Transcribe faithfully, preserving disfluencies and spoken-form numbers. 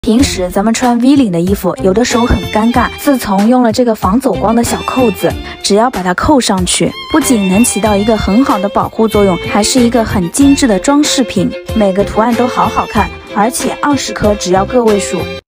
平时咱们穿 V 领的衣服，有的时候很尴尬。自从用了这个防走光的小扣子，只要把它扣上去，不仅能起到一个很好的保护作用，还是一个很精致的装饰品。每个图案都好好看，而且二十颗只要个位数，